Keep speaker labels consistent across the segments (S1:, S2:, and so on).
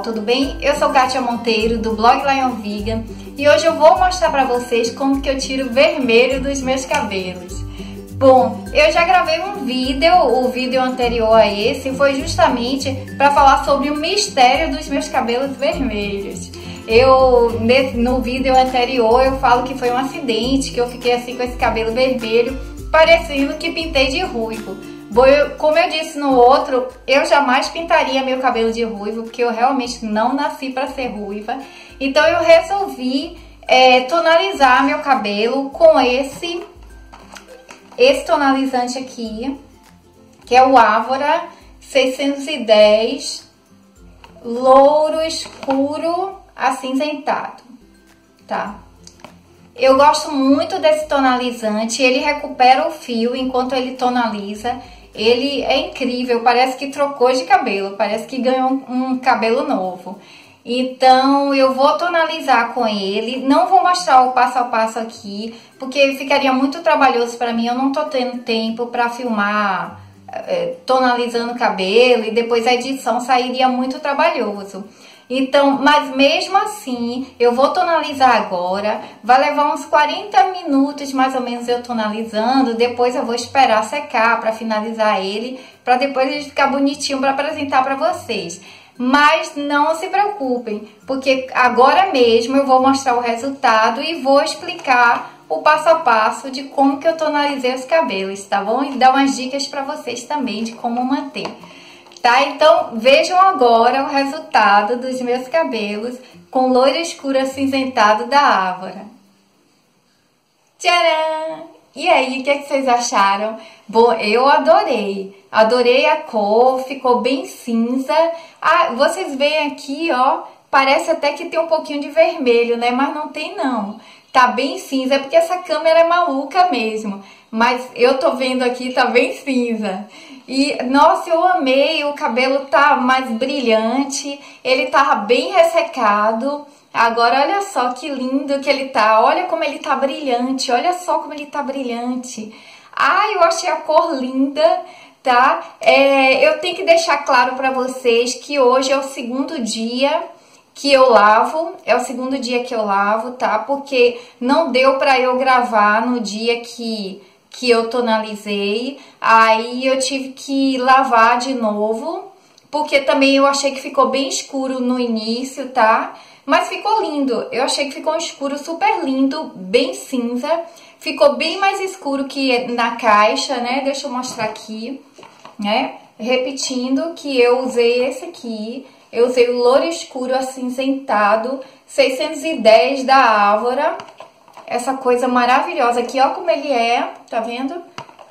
S1: tudo bem? Eu sou Kátia Monteiro, do blog Lion Vegan, e hoje eu vou mostrar pra vocês como que eu tiro vermelho dos meus cabelos. Bom, eu já gravei um vídeo, o vídeo anterior a esse foi justamente para falar sobre o mistério dos meus cabelos vermelhos. No vídeo anterior eu falo que foi um acidente, que eu fiquei assim com esse cabelo vermelho, parecendo que pintei de ruivo. Como eu disse no outro, eu jamais pintaria meu cabelo de ruivo, porque eu realmente não nasci para ser ruiva. Então eu resolvi tonalizar meu cabelo com esse tonalizante aqui, que é o Ávora 610 louro escuro acinzentado, tá? Eu gosto muito desse tonalizante, ele recupera o fio enquanto ele tonaliza. Ele é incrível, parece que trocou de cabelo, parece que ganhou um cabelo novo. Então eu vou tonalizar com ele, não vou mostrar o passo a passo aqui, porque ficaria muito trabalhoso para mim, eu não tô tendo tempo para filmar tonalizando o cabelo e depois a edição sairia muito trabalhoso. Então, mas mesmo assim, eu vou tonalizar agora, vai levar uns 40 minutos mais ou menos eu tonalizando, depois eu vou esperar secar para finalizar ele, para depois ele ficar bonitinho para apresentar para vocês. Mas não se preocupem, porque agora mesmo eu vou mostrar o resultado e vou explicar o passo a passo de como que eu tonalizei os cabelos, tá bom? E dar umas dicas para vocês também de como manter. Tá? Então, vejam agora o resultado dos meus cabelos com loiro escuro acinzentado da Ávora. Tcharam! E aí, o que vocês acharam? Bom, eu adorei. Adorei a cor, ficou bem cinza. Ah, vocês veem aqui, ó, parece até que tem um pouquinho de vermelho, né? Mas não tem não. Tá bem cinza, é porque essa câmera é maluca mesmo. Mas eu tô vendo aqui, tá bem cinza. E, nossa, eu amei, o cabelo tá mais brilhante, ele tá bem ressecado. Agora, olha só que lindo que ele tá, olha como ele tá brilhante, olha só como ele tá brilhante. Ai, eu achei a cor linda, tá? Eu tenho que deixar claro pra vocês que hoje é o segundo dia que eu lavo, tá? Porque não deu pra eu gravar no dia que eu tonalizei, aí eu tive que lavar de novo, porque também eu achei que ficou bem escuro no início, tá? Mas ficou lindo, eu achei que ficou um escuro super lindo, bem cinza, ficou bem mais escuro que na caixa, né? Deixa eu mostrar aqui, né? Repetindo que eu usei esse aqui, eu usei o louro escuro acinzentado 610 da Ávora. Essa coisa maravilhosa aqui, ó como ele é, tá vendo?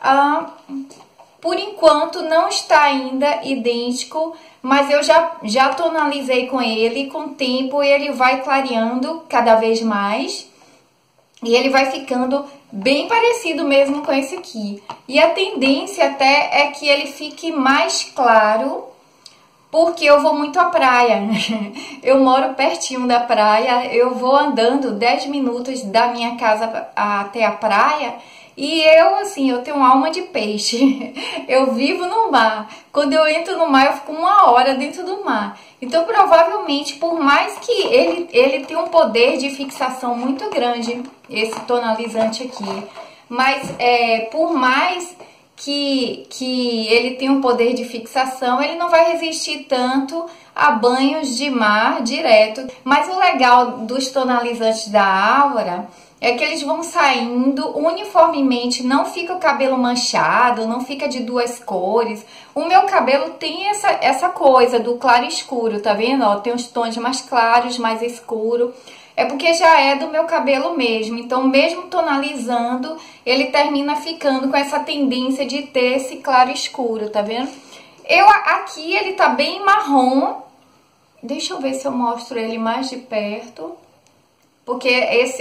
S1: Por enquanto não está ainda idêntico, mas eu já tonalizei com ele, com o tempo ele vai clareando cada vez mais. E ele vai ficando bem parecido mesmo com esse aqui. E a tendência até é que ele fique mais claro, porque eu vou muito à praia. Eu moro pertinho da praia, eu vou andando 10 minutos da minha casa até a praia e eu tenho alma de peixe. Eu vivo no mar. Quando eu entro no mar, eu fico 1 hora dentro do mar. Então, provavelmente, por mais que ele tenha um poder de fixação muito grande, esse tonalizante aqui, mas por mais que ele tem um poder de fixação, ele não vai resistir tanto a banhos de mar direto. Mas o legal dos tonalizantes da Ávora é que eles vão saindo uniformemente, não fica o cabelo manchado, não fica de duas cores. O meu cabelo tem essa coisa do claro e escuro, tá vendo? Ó, tem os tons mais claros, mais escuro. É porque já é do meu cabelo mesmo, então mesmo tonalizando, ele termina ficando com essa tendência de ter esse claro escuro, tá vendo? Aqui ele tá bem marrom, deixa eu ver se eu mostro ele mais de perto, porque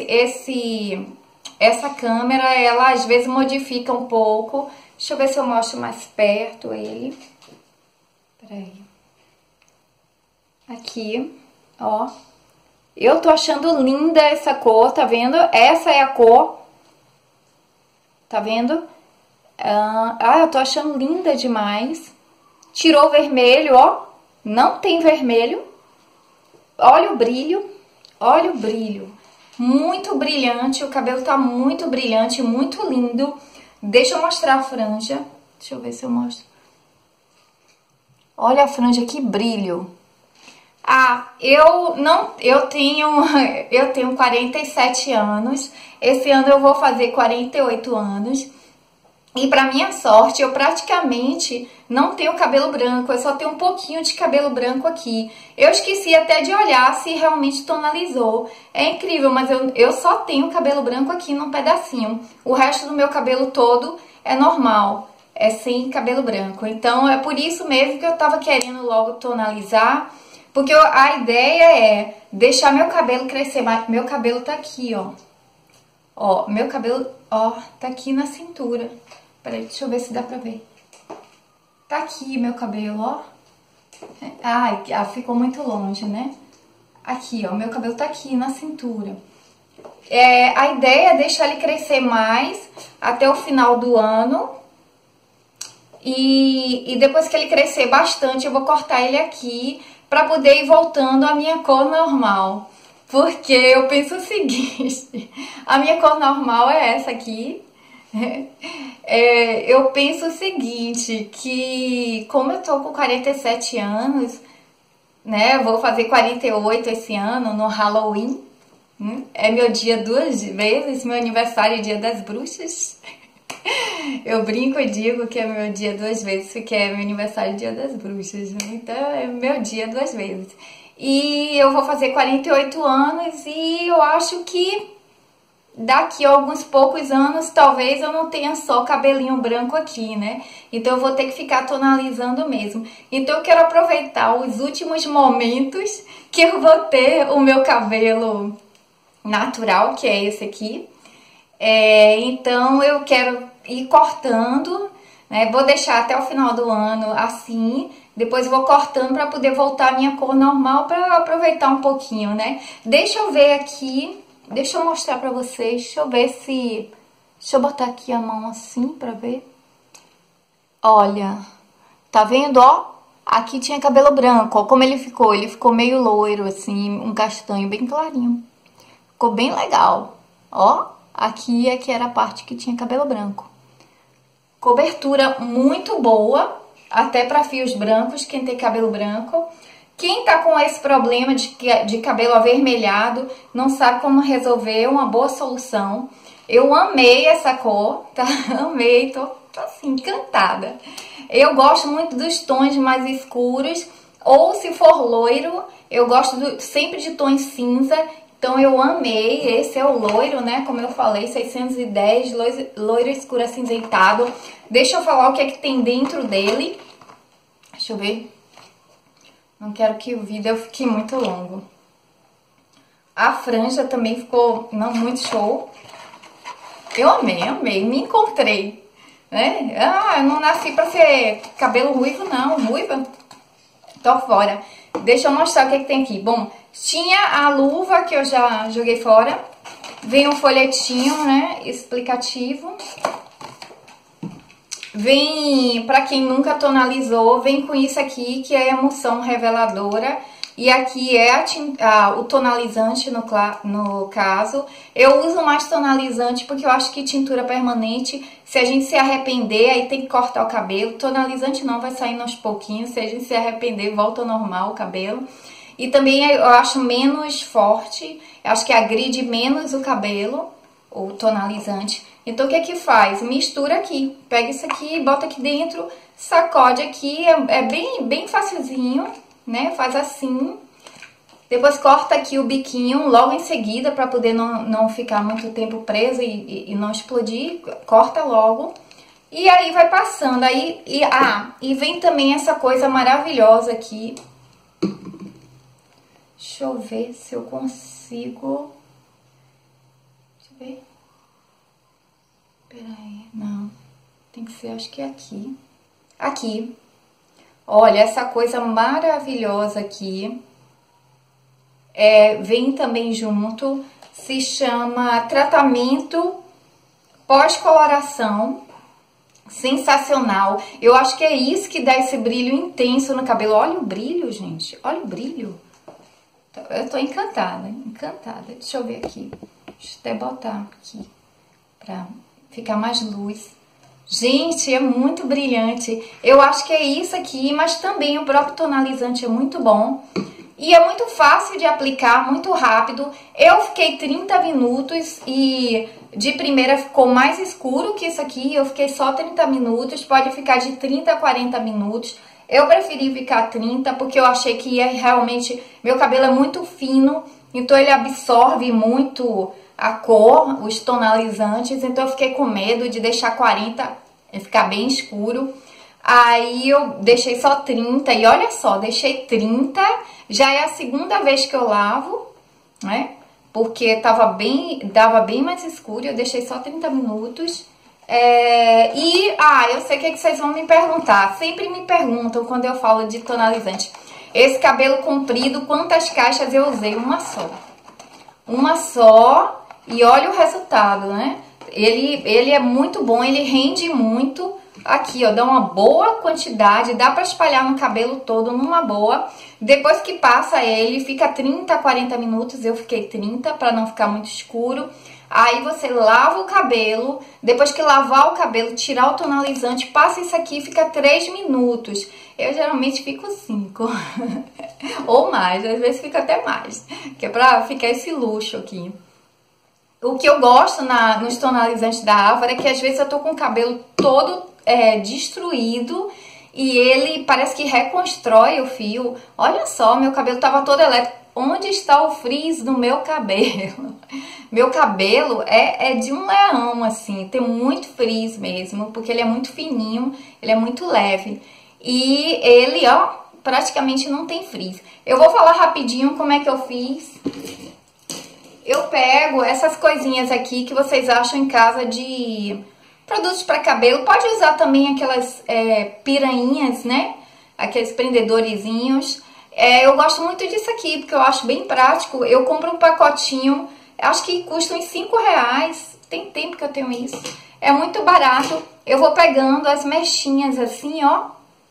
S1: essa câmera, ela às vezes modifica um pouco. Deixa eu ver se eu mostro mais perto ele. Peraí. Aqui, ó. Eu tô achando linda essa cor, tá vendo? Essa é a cor. Tá vendo? Eu tô achando linda demais. Tirou o vermelho, ó. Não tem vermelho. olha o brilho, olha o brilho. Muito brilhante, o cabelo tá muito brilhante, muito lindo. Deixa eu mostrar a franja. Deixa eu ver se eu mostro. Olha a franja, que brilho. Ah, eu tenho 47 anos. Esse ano eu vou fazer 48 anos. E pra minha sorte, eu praticamente não tenho cabelo branco, eu só tenho um pouquinho de cabelo branco aqui. Eu esqueci até de olhar se realmente tonalizou. É incrível, mas eu só tenho cabelo branco aqui num pedacinho. O resto do meu cabelo todo é normal, é sem cabelo branco. Então é por isso mesmo que eu tava querendo logo tonalizar, porque a ideia é deixar meu cabelo crescer mais. Meu cabelo tá aqui, ó. Ó, meu cabelo, ó, tá aqui na cintura. Peraí, deixa eu ver se dá pra ver. Tá aqui meu cabelo, ó. Ai, ficou muito longe, né? Aqui, ó, meu cabelo tá aqui na cintura. A ideia é deixar ele crescer mais até o final do ano. E depois que ele crescer bastante, eu vou cortar ele aqui pra poder ir voltando à minha cor normal. Porque eu penso o seguinte, a minha cor normal é essa aqui. Eu penso o seguinte, que como eu tô com 47 anos, né, vou fazer 48 esse ano no Halloween, é meu dia 2 vezes, meu aniversário é dia das bruxas. Eu brinco e digo que é meu dia 2 vezes, porque é meu aniversário dia das bruxas, então é meu dia 2 vezes. E eu vou fazer 48 anos e eu acho que daqui a alguns poucos anos, talvez eu não tenha só cabelinho branco aqui, né? Então eu vou ter que ficar tonalizando mesmo. Então eu quero aproveitar os últimos momentos que eu vou ter o meu cabelo natural, que é esse aqui. Então eu quero ir cortando, né? Vou deixar até o final do ano assim. Depois vou cortando para poder voltar a minha cor normal, para aproveitar um pouquinho, né? Deixa eu ver aqui, deixa eu mostrar pra vocês, deixa eu ver se... Deixa eu botar aqui a mão assim pra ver. Olha, tá vendo, ó? Aqui tinha cabelo branco, ó como ele ficou meio loiro assim, um castanho bem clarinho. Ficou bem legal, ó. Aqui é que era a parte que tinha cabelo branco. Cobertura muito boa, até para fios brancos, quem tem cabelo branco. Quem tá com esse problema de cabelo avermelhado, não sabe como resolver, uma boa solução. Eu amei essa cor, tá? Amei, tô assim, encantada. Eu gosto muito dos tons mais escuros, ou se for loiro, eu gosto sempre de tons cinza. Então eu amei, esse é o loiro, né? Como eu falei, 610, loiro escuro acinzentado. Deixa eu falar o que é que tem dentro dele. Deixa eu ver. Não quero que o vídeo fique muito longo. A franja também ficou muito show. Eu amei, me encontrei, né? Eu não nasci pra ser cabelo ruivo, não, ruiva. Tô fora. Deixa eu mostrar o que é que tem aqui. Bom, tinha a luva que eu já joguei fora. Vem um folhetinho, né, explicativo. Vem, pra quem nunca tonalizou, vem com isso aqui, que é a emulsão reveladora. E aqui é o tonalizante no caso. Eu uso mais tonalizante porque eu acho que tintura permanente, se a gente se arrepender, aí tem que cortar o cabelo. Tonalizante não, vai saindo aos pouquinhos. Se a gente se arrepender, volta ao normal o cabelo. E também eu acho menos forte, eu acho que agride menos o cabelo, o tonalizante. Então o que é que faz? Mistura aqui, pega isso aqui, bota aqui dentro, sacode aqui, é bem facilzinho, né? Faz assim, depois corta aqui o biquinho logo em seguida para poder não ficar muito tempo preso e não explodir, corta logo. E aí vai passando, e vem também essa coisa maravilhosa aqui. Deixa eu ver se eu consigo. Deixa eu ver. Peraí, não. Tem que ser, acho que é aqui. Aqui. Olha, essa coisa maravilhosa aqui. Vem também junto. Se chama tratamento pós-coloração. Sensacional. Eu acho que é isso que dá esse brilho intenso no cabelo. Olha o brilho, gente. Olha o brilho. Eu tô encantada, encantada. Deixa eu ver aqui. Deixa eu até botar aqui pra ficar mais luz. Gente, é muito brilhante. Eu acho que é isso aqui, mas também o próprio tonalizante é muito bom. E é muito fácil de aplicar, muito rápido. Eu fiquei 30 minutos e de primeira ficou mais escuro que isso aqui. Eu fiquei só 30 minutos, pode ficar de 30 a 40 minutos. Eu preferi ficar 30 porque eu achei que realmente... Meu cabelo é muito fino, então ele absorve muito a cor, os tonalizantes. Então eu fiquei com medo de deixar 40 e ficar bem escuro. Aí eu deixei só 30 e olha só, deixei 30, já é a segunda vez que eu lavo, né? Porque dava bem mais escuro, eu deixei só 30 minutos. Eu sei o que vocês vão me perguntar, sempre me perguntam quando eu falo de tonalizante. Esse cabelo comprido, quantas caixas eu usei? Uma só. Uma só e olha o resultado, né? Ele é muito bom, ele rende muito. Aqui, ó, dá uma boa quantidade, dá pra espalhar no cabelo todo numa boa. Depois que passa ele, fica 30, 40 minutos, eu fiquei 30 pra não ficar muito escuro. Aí você lava o cabelo, depois que lavar o cabelo, tirar o tonalizante, passa isso aqui e fica 3 minutos. Eu geralmente fico 5, ou mais, às vezes fica até mais, que é pra ficar esse luxo aqui. O que eu gosto nos tonalizantes da Avora é que às vezes eu tô com o cabelo todo destruído e ele parece que reconstrói o fio. Olha só, meu cabelo tava todo elétrico. Onde está o frizz do meu cabelo? Meu cabelo é de um leão, assim, tem muito frizz mesmo, porque ele é muito fininho, ele é muito leve. E ele, ó, praticamente não tem frizz. Eu vou falar rapidinho como é que eu fiz. Eu pego essas coisinhas aqui que vocês acham em casa de produtos para cabelo. Pode usar também aquelas piranhas, né? Aqueles prendedorzinhos. Eu gosto muito disso aqui, porque eu acho bem prático. Eu compro um pacotinho, acho que custa uns 5 reais. Tem tempo que eu tenho isso. É muito barato. Eu vou pegando as mechinhas assim, ó.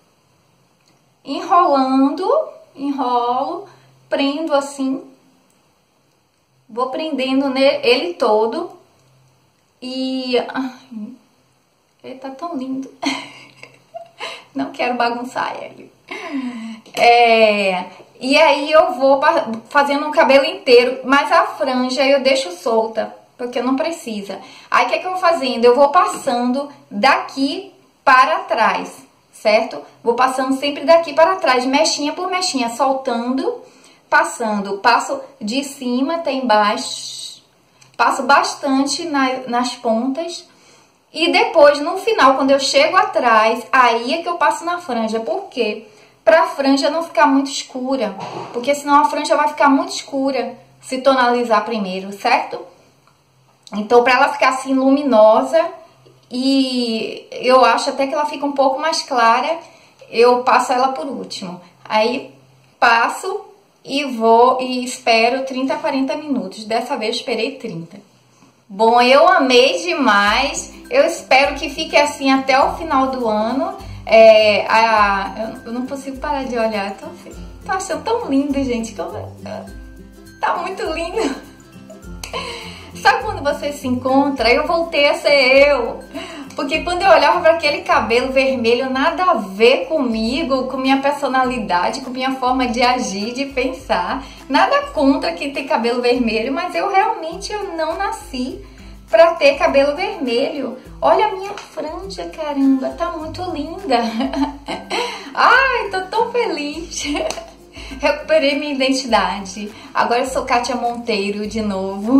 S1: Enrolo, prendo assim. Vou prendendo ele todo. E... ai, ele tá tão lindo. Não quero bagunçar ele. E aí eu vou fazendo o cabelo inteiro. Mas a franja eu deixo solta, porque não precisa. Aí o que é que eu vou fazendo? Eu vou passando daqui para trás, certo? Vou passando sempre daqui para trás, mechinha por mechinha, soltando, passando. Passo de cima até embaixo. Passo bastante nas pontas. E depois, no final, quando eu chego atrás, aí é que eu passo na franja. Por quê? Pra franja não ficar muito escura. Porque senão a franja vai ficar muito escura se tonalizar primeiro, certo? Então, pra ela ficar assim luminosa, e eu acho até que ela fica um pouco mais clara, eu passo ela por último. Aí, passo e vou e espero 30 a 40 minutos. Dessa vez, esperei 30. Bom, eu amei demais. Eu espero que fique assim até o final do ano. Eu não consigo parar de olhar. Tô achando tão lindo, gente. Tá muito lindo. Sabe quando você se encontra? Eu voltei a ser eu. Porque quando eu olhava para aquele cabelo vermelho, nada a ver comigo, com minha personalidade, com minha forma de agir, de pensar. Nada contra quem tem cabelo vermelho, mas eu não nasci pra ter cabelo vermelho. Olha a minha franja, caramba, tá muito linda. Ai, tô tão feliz. Recuperei minha identidade. Agora eu sou Kátia Monteiro de novo.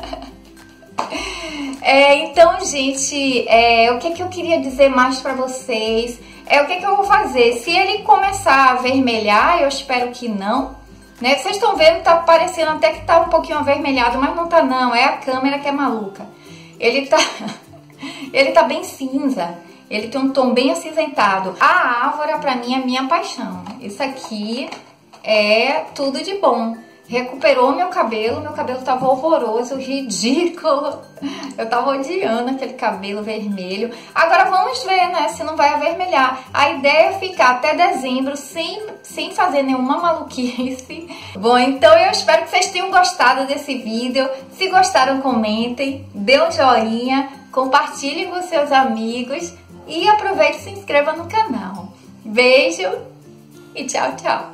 S1: Então, gente, o que eu queria dizer mais pra vocês? O que eu vou fazer? Se ele começar a avermelhar, eu espero que não, né? Vocês estão vendo, tá parecendo até que tá um pouquinho avermelhado, mas não tá não, é a câmera que é maluca. Ele tá bem cinza, ele tem um tom bem acinzentado. A Avora, pra mim, é minha paixão. Isso aqui é tudo de bom. recuperou meu cabelo tava horroroso, ridículo. Eu tava odiando aquele cabelo vermelho. Agora vamos ver, né, se não vai avermelhar. A ideia é ficar até dezembro sem fazer nenhuma maluquice. Bom, então eu espero que vocês tenham gostado desse vídeo. Se gostaram, comentem, dê um joinha, compartilhem com seus amigos e aproveite e se inscreva no canal. Beijo e tchau, tchau!